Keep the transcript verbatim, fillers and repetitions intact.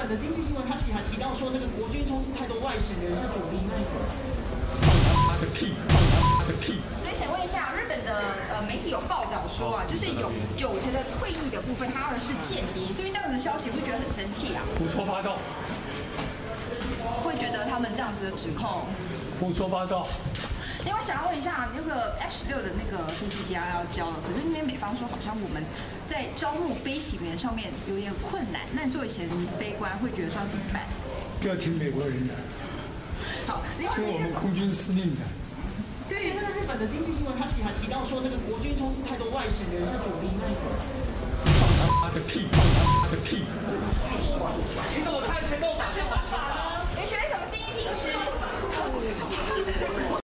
本的经济新闻，他其实还提到说，那个国军充斥太多外省人是主力那个。 放他的屁！放他的屁！ 所以想问一下，日本的呃媒体有报道说啊，就是有九成的退役的部分，他们是间谍。对于这样子的消息，会觉得很生气啊？ 胡说八道！ 会觉得他们这样子的指控？ 胡说八道！ 因为想要问一下，那个 F 十六的那个飞机家要交了，可是那边美方说好像我们在招募飞行员上面有点困难。那你作为前飞官，会觉得说要怎么办？ 要听美国人的， 好，另外听我们空军司令的。 对于那个日本的经济新闻，他其实还提到说，那个国军充斥太多外省人是主力那个。 放他的屁！放他的屁！ 你怎么看前面打线完？